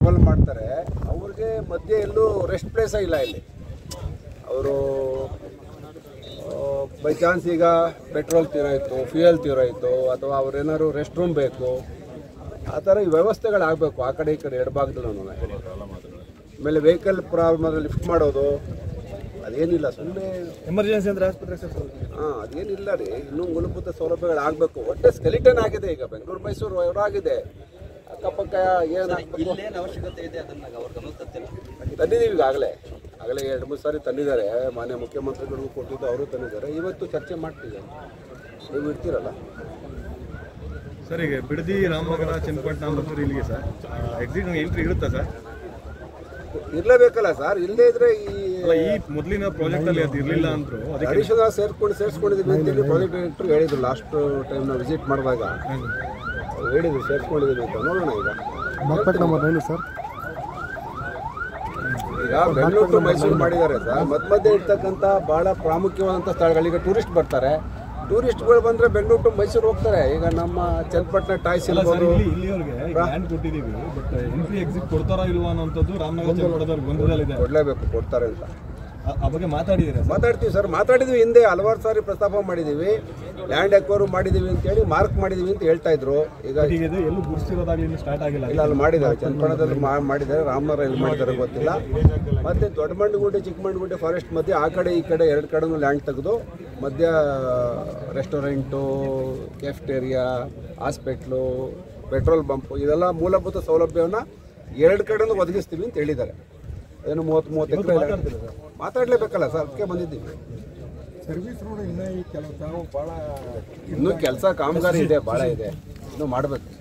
Travel ಮಾಡ್ತಾರೆ ಅವ್ರಿಗೆ ಮಧ್ಯೆ ಎಲ್ಲೂ ರೆಸ್ಟ್ ಪ್ಲೇಸೇ ಇಲ್ಲ ಇಲ್ಲಿ. ಅವರು ಬೈ ಚಾನ್ಸ್ ಈಗ ಪೆಟ್ರೋಲ್ ತೀರೋಯ್ತು, ಫ್ಯೂಯಲ್ ತೀರೋಯ್ತು, ಅಥವಾ ಅವ್ರೇನಾದ್ರು ರೆಸ್ಟ್ ರೂಮ್ ಬೇಕು, ಆ ಥರ ಈ ವ್ಯವಸ್ಥೆಗಳಾಗಬೇಕು ಆ ಕಡೆ ಈ ಕಡೆ ಎಡಭಾಗದಲ್ಲೂ. ಆಮೇಲೆ ವೆಹಿಕಲ್ ಪ್ರಾಬ್ಲಮ್ ಲಿಫ್ಟ್ ಮಾಡೋದು ಅದೇನಿಲ್ಲ, ಸುಮ್ಮನೆ ಎಮರ್ಜೆನ್ಸಿ ಅಂದರೆ ಆಸ್ಪತ್ರೆ ಸರ್. ಅದೇನಿಲ್ಲ ರೀ, ಇನ್ನೂ ಮೂಲಭೂತ ಸೌಲಭ್ಯಗಳಾಗಬೇಕು. ಒಟ್ಟೆ ಸ್ಕೆಲಿಟನ್ ಆಗಿದೆ ಈಗ ಬೆಂಗಳೂರು ಮೈಸೂರು ಹೊರಾಗಿದೆ. ಅಕ್ಕಪಕ್ಕ ಏನಾಗಬೇಕು ಅವಶ್ಯಕತೆ ಇದೆ ಅದನ್ನ ಅವ್ರ ಗಮನಕ್ಕೆ ತಂದಿದ್ದೀವಿ. ಆಗಲೇ 2-3 ಸಾರಿ ತಂದಿದ್ದಾರೆ. ಮಾನ್ಯ ಮುಖ್ಯಮಂತ್ರಿಗಳಿಗೂ ಕೊಟ್ಟಿದ್ದು, ಅವರು ತಂದಿದ್ದಾರೆ. ಇವತ್ತು ಚರ್ಚೆ ಮಾಡ್ತಿದ್ದಾರೆ. ನೀವು ಇರ್ತೀರಲ್ಲ ಸರ್. ಈಗ ಬಿಡದಿ, ರಾಮನಗರ, ಚನ್ನಪಟ್ಟಣ ಮತ್ತು ಇಲ್ಲಿಗೆ ಸರ್ ಎಕ್ಸಿಟ್ ಎಂಟ್ರಿ ಇರುತ್ತಾ ಸರ್? ಇರಲೇಬೇಕಲ್ಲ ಸರ್. ಇಲ್ಲದೇ ಇದ್ರೆ ಈ ಮೊದಲಿನ ಪ್ರಾಜೆಕ್ಟ್ ಅಲ್ಲಿ ಅದು ಇರಲಿಲ್ಲ ಅಂದ್ರು. ಅಡಿಷನಲ್ ಸೇರಿಸ್ಕೊಂಡಿದ್ದೀವಿ ಅಂತೇಳಿ ಪ್ರಾಜೆಕ್ಟ್ ಡೈರೆಕ್ಟರ್ ಹೇಳಿದ್ರು ಲಾಸ್ಟ್ ಟೈಮ್ ನಾವು ವಿಸಿಟ್ ಮಾಡಿದಾಗ. ಹೇಳಿದ್ರು ಸೇರಿಸ್ಕೊಂಡಿದ್ದೀವಿ ಅಂತ. ನೋಡೋಣ ಈಗ ಸರ್. ಈಗ ಬೆಂಗಳೂರು ಟು ಮೈಸೂರು ಮಾಡಿದ್ದಾರೆ ಸರ್. ಮಧ್ಯೆ ಇರ್ತಕ್ಕಂಥ ಭಾಳ ಪ್ರಾಮುಖ್ಯವಾದಂಥ ಸ್ಥಳಗಳಿಗೆ ಟೂರಿಸ್ಟ್ ಬರ್ತಾರೆ. ಟೂರಿಸ್ಟ್ಗಳು ಬಂದರೆ ಬೆಂಗಳೂರು ಟು ಮೈಸೂರು ಹೋಗ್ತಾರೆ. ಈಗ ನಮ್ಮ ಚನ್ನಪಟ್ಟಣ ಟಾಯ್ಸ್ ಇರ್ಬೋದು, ಕೊಟ್ಟಿದ್ದೀವಿ. ಬಟ್ ಎಂಟ್ರಿ ಎಕ್ಸಿಟ್ ಕೊಡ್ತಾರಾ ಇಲ್ವಾ ಅನ್ನೋಂಥದ್ದು ರಾಮನಗರ ಚನ್ನಪಟ್ಟಣದವ್ರಿಗೆ ಗೊಂದಲವಿದೆ. ಕೊಡಲೇಬೇಕು, ಕೊಡ್ತಾರೆ ಅಂತ ಆ ಬಗ್ಗೆ ಮಾತಾಡ್ತೀವಿ ಸರ್. ಮಾತಾಡಿದ್ವಿ, ಹಿಂದೆ ಹಲವಾರು ಸಾರಿ ಪ್ರಸ್ತಾಪ ಮಾಡಿದ್ದೀವಿ. ಲ್ಯಾಂಡ್ ಎಕ್ವೈರ್ ಮಾಡಿದ್ದೀವಿ ಅಂತೇಳಿ ಮಾರ್ಕ್ ಮಾಡಿದ್ದೀವಿ ಅಂತ ಹೇಳ್ತಾ ಇದ್ರು. ಈಗ ಎಲ್ಲೂ ಗುರುತಿರೋದಾಗಲಿ ಸ್ಟಾರ್ಟ್ ಆಗಿಲ್ಲ. ಇಲ್ಲ, ಅಲ್ಲಿ ಮಾಡಿದ್ದಾರೆ, ಚನ್ನಪಟ್ಟಣದಲ್ಲಿ ಮಾಡಿದ್ದಾರೆ. ರಾಮನಗರ ಎಲ್ಲಿ ಮಾಡಿದ್ದಾರೆ ಗೊತ್ತಿಲ್ಲ. ಮತ್ತು ದೊಡ್ಡಮಂಡಗುಡ್ಡೆ, ಚಿಕ್ಕಮಂಡಗುಡ್ಡೆ ಫಾರೆಸ್ಟ್ ಮಧ್ಯೆ ಆ ಕಡೆ ಈ ಕಡೆ 2 ಕಡೆನೂ ಲ್ಯಾಂಡ್ ತೆಗೆದು ಮಧ್ಯ restaurant, cafeteria, hospital, petrol bunk, ಇದೆಲ್ಲ ಮೂಲಭೂತ ಸೌಲಭ್ಯವನ್ನು 2 ಕಡೆನೂ ಒದಗಿಸ್ತೀವಿ ಅಂತ ಹೇಳಿದ್ದಾರೆ. ಏನು 30 ಎಕರೆ ಮಾತಾಡಲೇಬೇಕಲ್ಲ ಸರ್, ಅದಕ್ಕೆ ಬಂದಿದ್ದೀವಿ. ಸರ್ವಿಸ್ ರೋಡ್ ಇನ್ನೂ ಕೆಲಸ ಭಾಳ ಇನ್ನೂ ಕೆಲಸ ಕಾಮಗಾರಿ ಇದೆ, ಭಾಳ ಇದೆ, ಇನ್ನೂ ಮಾಡಬೇಕು.